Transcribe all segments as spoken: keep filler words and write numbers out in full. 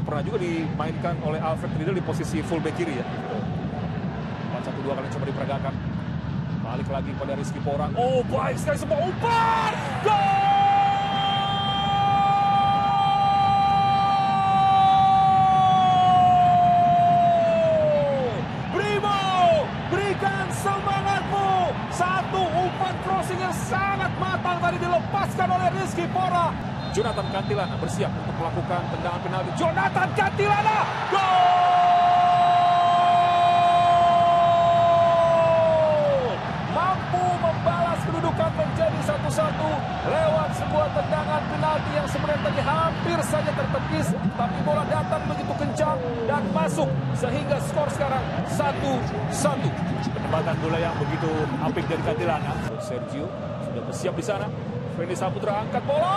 pernah juga dimainkan oleh Alfred Riedel di posisi fullback kiri ya. empat satu dua kali coba diperagakan. Balik lagi pada Rizky Porang. Oh, baik sekali semua umpan. Gol! Brimo, berikan semangatmu. Satu umpan crossing yang sangat matang tadi dilepaskan oleh Rizky Porang. Jonathan Cantilana bersiap untuk melakukan tendangan penalti. Jonathan Cantilana, gol! Mampu membalas kedudukan menjadi satu satu lewat sebuah tendangan penalti yang sebenarnya tadi hampir saja tertepis, tapi bola datang begitu kencang dan masuk sehingga skor sekarang satu satu. Penempatan bola yang begitu apik dari Cantilana. Sergio sudah bersiap di sana. Fendi Saputra angkat bola.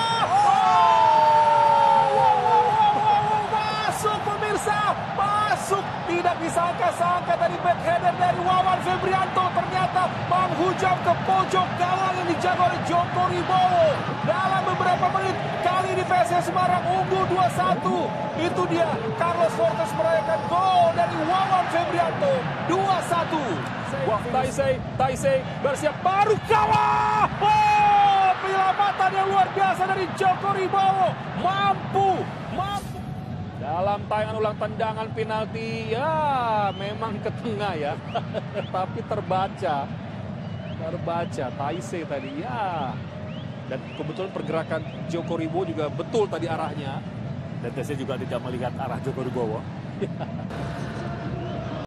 Masuk pemirsa, masuk. Tidak disangka-sangka dari backheader dari Wawan Febrianto. Ternyata menghujam ke pojok gawang yang dijaga oleh Joko Ribowo. Dalam beberapa menit, kali ini P S S Semarang unggul dua satu. Itu dia, Carlos Fortes merayakan gol dari Wawan Febrianto. dua satu. Wah, Taisei, Taisei bersiap baru kalah. Oh, penyelamatan yang luar biasa dari Joko Ribowo. Mampu, mampu. Dalam tayangan ulang tendangan penalti, ya memang ke tengah ya. Tapi terbaca. Terbaca, Taisei tadi ya. Dan kebetulan pergerakan Joko Ribowo juga betul tadi arahnya. Dan Taisei juga tidak melihat arah Joko Ribowo.